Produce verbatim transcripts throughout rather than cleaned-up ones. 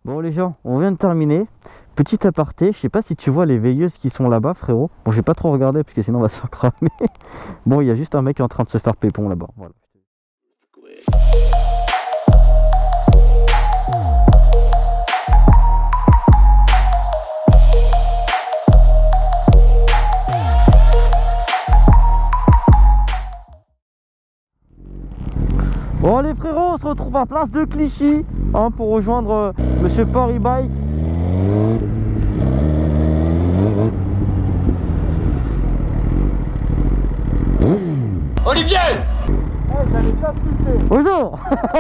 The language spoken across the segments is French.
Bon les gens, on vient de terminer. Petit aparté, je sais pas si tu vois les veilleuses qui sont là-bas, frérot. Bon, j'ai pas trop regardé parce que sinon on va se faire cramer. Bon, il y a juste un mec qui est en train de se faire pépon là-bas. Voilà. Bon les frérots, on se retrouve à Place de Clichy hein, pour rejoindre euh, Monsieur Paris Bike. Olivier! Hey, j'allais t'insulter. Bonjour.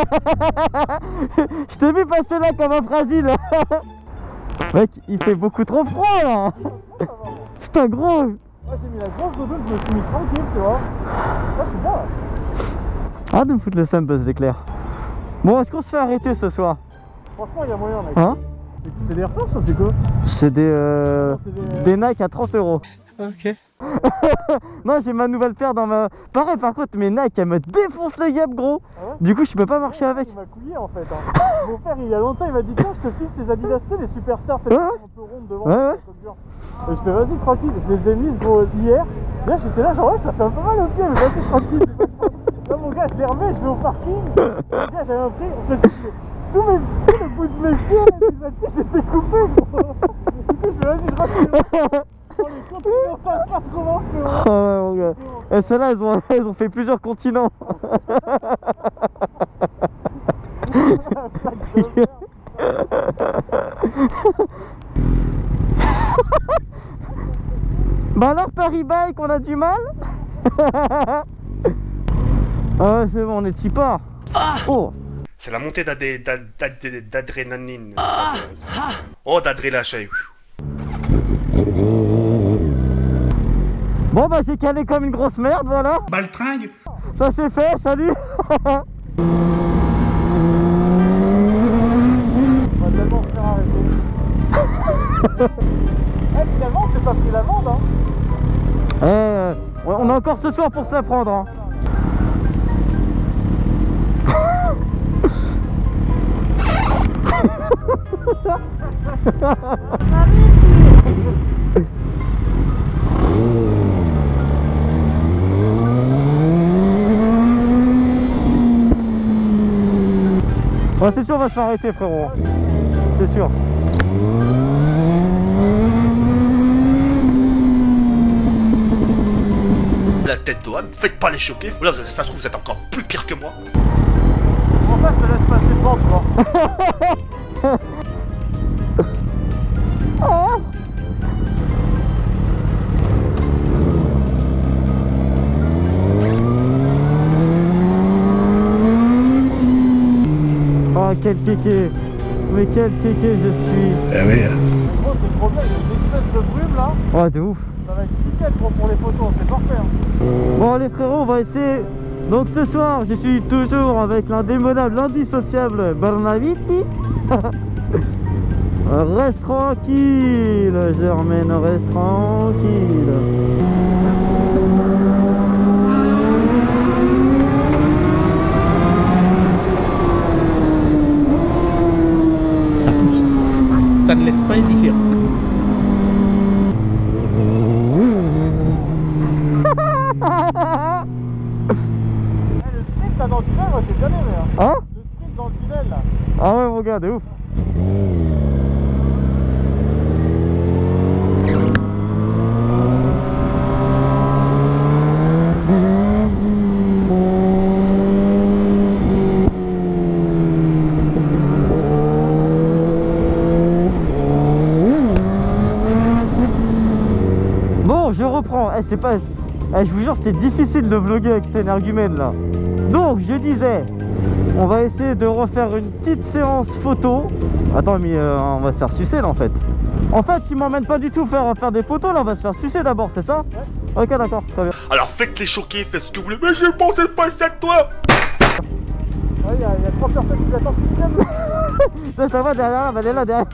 Je t'ai vu passer là comme un fragile. Mec, il fait beaucoup trop froid là. Putain gros. Moi j'ai mis la grosse doudoune, je me suis mis tranquille, tu vois. Moi je suis bien là. Ah de me foutre le seum, buzz d'éclair. Bon, est-ce qu'on se fait arrêter ce soir? Franchement, il y a moyen, mec. Hein? C'est des Air Force, ça c'est quoi? C'est des, euh, des... des Nike à trente euros. Ok. Non, j'ai ma nouvelle paire dans ma... Pareil, par contre, mes Nike, elles me défoncent le yep, gros. Ah ouais? Du coup, je peux pas marcher avec. Il m'a couillé en fait. Hein. Mon père, il y a longtemps, il m'a dit tiens, je te file ces Adidas, tu sais, les superstars, c'est ouais. un peu ronde devant. Ouais, ouais. Et je fais vas-y, tranquille. Je les ai mises, gros, hier. Là, j'étais là, genre, ouais, ça fait un peu mal au pied, mais vas-y, tranquille. Là, mon gars, je les remets, je vais au parking. Mon gars, j'avais un prix. En fait, tous mes tous les bouts de mes pieds, les pieds, c'était coupé, gros. Du coup, je fais vas-y, je rentre. Oh, les continentales quatre-vingts, frérot. Oh ouais, mon gars. Et celles-là, elles ont, elles ont fait plusieurs continents. Bah alors, Paris Bike, on a du mal. Ah ouais, c'est bon, on est tipard. Oh. C'est la montée d'adrénaline. Oh, d'adrénaline. Bon bah j'ai calé comme une grosse merde, voilà. Baltringue. Ça c'est fait, salut. On va tellement se faire arrêter. Eh finalement c'est pas pris l'amende hein. Eh, on a encore ce soir pour se la prendre hein. Ouais, c'est sûr, on va se faire arrêter, frérot. C'est sûr. La tête d'eau, ne faites pas les choquer. Là, ça se trouve, vous êtes encore plus pire que moi. En fait, je te laisse passer devant, tu vois. Oh. Oh quel kéké. Mais quel kéké je suis. Eh oui. Gros c'est trop bien, il y a une espèce de brume là. Ouais de ouf. Ça va être nickel gros pour les photos, c'est parfait hein. Bon les frérots, on va essayer. Donc ce soir je suis toujours avec l'indémodable, l'indissociable Bernaviti. Reste tranquille Germaine, reste tranquille. Ça pousse. Ça ne laisse pas indifférent. Eh, le sprint là dans le tunnel, moi j'ai bien aimé hein. Hein? Le sprint dans le tunnel là. Ah ouais mon gars, de ouf. Bon, je reprends. Eh, c'est pas... Eh, je vous jure, c'est difficile de vlogger avec cet énergumène là. Donc, je disais, on va essayer de refaire une petite séance photo. Attends, mais euh, on va se faire sucer là en fait. En fait, tu m'emmènes pas du tout faire, faire des photos là, on va se faire sucer d'abord, c'est ça? Ouais. Ok, d'accord, très bien. Alors faites les choquer, faites ce que vous voulez. Mais j'ai pensé pas ça de toi. Ouais, il y, y a trois personnes qui l'attendent qui viennent. Ça, ça va derrière, elle est là derrière.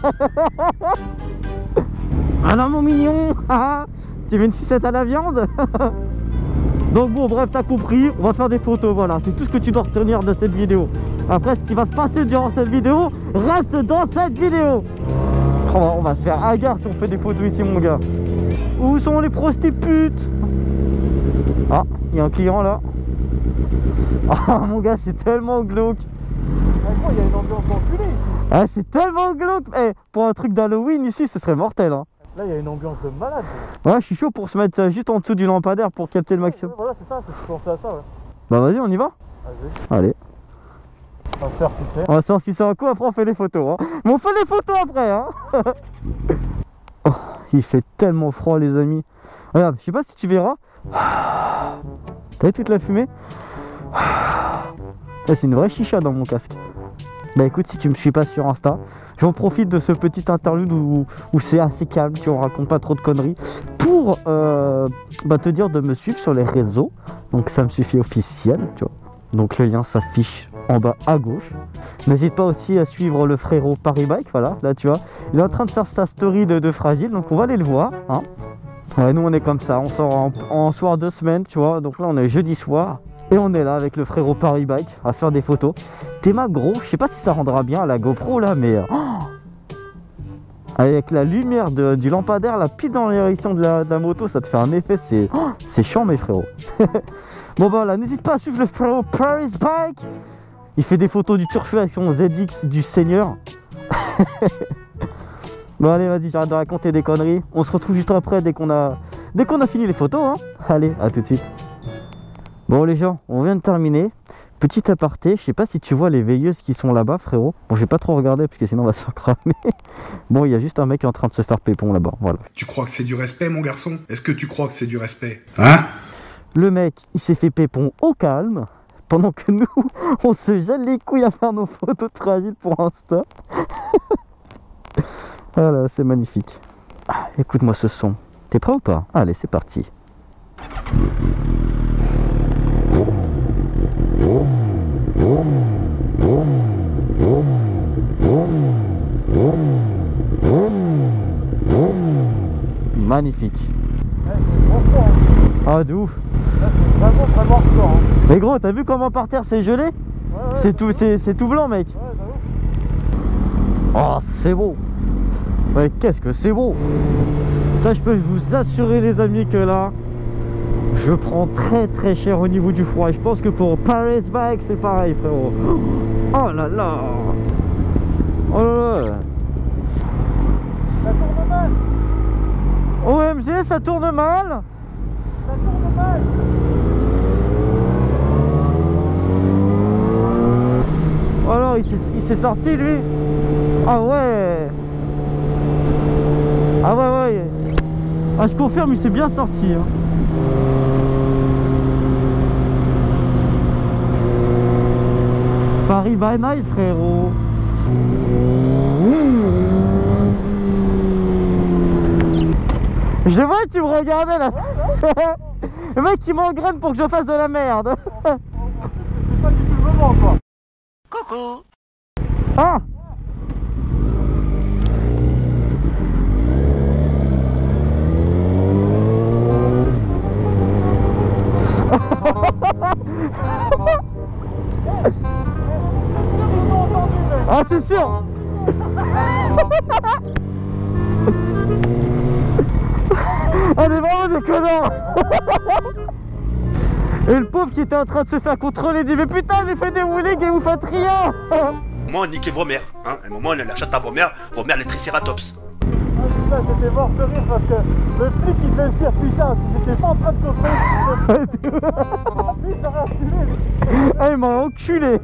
Ah non, mon mignon. Tu veux une sucette à la viande? Donc bon, bref, t'as compris, on va faire des photos, voilà, c'est tout ce que tu dois retenir de cette vidéo. Après, ce qui va se passer durant cette vidéo reste dans cette vidéo. Oh, on va se faire hagarder si on fait des photos ici, mon gars. Où sont les prostitutes? Ah, il y a un client là. Ah, mon gars, c'est tellement glauque. Il y a une ambiance d'enculé ici. Ah, c'est tellement glauque. Eh, pour un truc d'Halloween ici, ce serait mortel. Hein. Là, il y a une ambiance de malade. Ouais, je suis chaud pour se mettre juste en dessous du lampadaire pour capter le maximum. Ouais, voilà, c'est ça, c'est pensé à ça, ouais. Bah, vas-y, on y va. Vas-y. Allez. On va faire tout On va se faire si c'est un coup, après on fait les photos. Hein. Mais on fait les photos après. Hein. Oh, il fait tellement froid, les amis. Regarde, je sais pas si tu verras. T'as vu toute la fumée? C'est une vraie chicha dans mon casque. Bah écoute, si tu me suis pas sur Insta, j'en profite de ce petit interlude où, où c'est assez calme, tu vois, on raconte pas trop de conneries, pour euh, bah, te dire de me suivre sur les réseaux. Donc ça me suffit officiel, tu vois. Donc le lien s'affiche en bas à gauche. N'hésite pas aussi à suivre le frérot Paris Bike, voilà, là tu vois. Il est en train de faire sa story de, de fragile, donc on va aller le voir. Hein. Ouais, nous on est comme ça, on sort en, en soir de semaine, tu vois. Donc là on est jeudi soir. Et on est là avec le frérot Paris Bike à faire des photos. Théma gros, je sais pas si ça rendra bien à la GoPro là, mais... Oh, avec la lumière de, du lampadaire là, pile dans la direction de la, de la moto, ça te fait un effet, c'est oh, c'est chiant mes frérots. Bon bah là, n'hésite pas à suivre le frérot Paris Bike. Il fait des photos du turfu avec son Z X du Seigneur. Bon allez, vas-y, j'arrête de raconter des conneries. On se retrouve juste après dès qu'on a, dès qu'on a fini les photos. Hein. Allez, à tout de suite. Bon les gens, on vient de terminer. Petit aparté, je sais pas si tu vois les veilleuses qui sont là-bas, frérot. Bon, j'ai pas trop regardé parce que sinon on va se faire cramer. Bon, il y a juste un mec qui est en train de se faire pépon là-bas, voilà. Tu crois que c'est du respect, mon garçon? Est-ce que tu crois que c'est du respect? Hein? Le mec, il s'est fait pépon au calme, pendant que nous, on se gèle les couilles à faire nos photos de fragile pour Insta. Voilà, c'est magnifique. Ah, écoute-moi ce son. T'es prêt ou pas? Allez, c'est parti. Magnifique. Ah de ouf. Là, c'est vraiment vraiment fort. Hein. Mais gros, t'as vu comment par terre c'est gelé? Ouais, ouais, c'est tout, c'est, c'est tout blanc, mec. Ouais, bah Oh, c'est beau. Ouais, qu'est-ce que c'est beau. Ça, je peux vous assurer, les amis, que là, je prends très très cher au niveau du froid. Et je pense que pour Paris Bike, c'est pareil, frérot. Oh là là. Oh là là. ça tourne mal. O M G, ça tourne mal. Ça tourne mal. Oh alors, il s'est, il s'est sorti, lui. Ah ouais. Ah ouais, ouais. Ah, je confirme, il s'est bien sorti. Hein. Paris by night, frérot. Je vois que tu me regardais là. Le mec qui m'engraine pour que je fasse de la merde. C'est pas du tout le moment, quoi. Coucou. Ah. Ah, c'est sûr. On est vraiment des connards. Et le pauvre qui était en train de se faire contrôler dit mais putain, mais faites des wheelies et vous faites rien. Moi, niquez vos mères, hein. À un moment, la chatte à vos mères, vos mères les tricératops. Ah putain, j'étais mort de rire parce que le flic il devait se dire putain, si j'étais pas en train de contrôler, lui ça aurait reculé. Ah, il m'a enculé.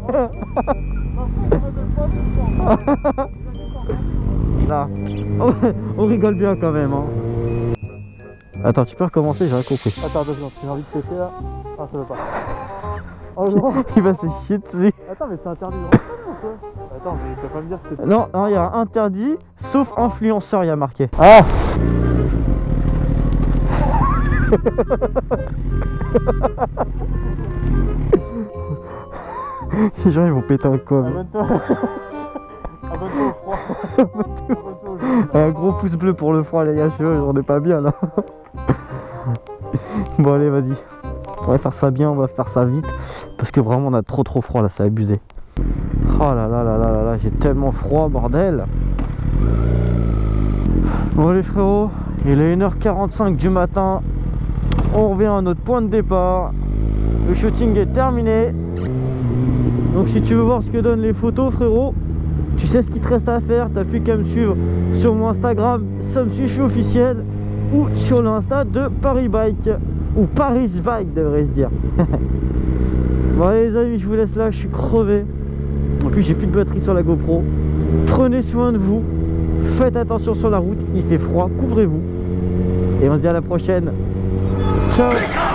Là, on, on rigole bien quand même. Hein. Attends, tu peux recommencer, j'ai rien compris. Attends, deux secondes, j'ai envie de péter là. Ah, ça veut pas. Oh non. Il va se chier dessus. Attends, mais c'est interdit de rentrer ou quoi? Attends, mais tu vas pas me dire que c'est... Non, non, il y a interdit, sauf influenceur, il y a marqué. Ah. Les gens ils vont péter un com. Abonne-toi. Abonne-toi au froid. Abonne-toi au froid. Un gros pouce bleu pour le froid les gars, j'en ai pas bien là. Bon allez vas-y. On va faire ça bien, on va faire ça vite. Parce que vraiment on a trop trop froid là, c'est abusé. Oh là là là là là là, j'ai tellement froid, bordel. Bon les frérots, il est une heure quarante-cinq du matin. On revient à notre point de départ. Le shooting est terminé. Donc si tu veux voir ce que donnent les photos, frérot, tu sais ce qu'il te reste à faire. T'as plus qu'à me suivre sur mon Instagram, SamSushi officiel, ou sur l'Insta de Paris Bike, ou Paris Bike devrait se dire. Bon allez les amis, je vous laisse là, je suis crevé. En plus j'ai plus de batterie sur la GoPro. Prenez soin de vous, faites attention sur la route, il fait froid, couvrez-vous. Et on se dit à la prochaine. Ciao.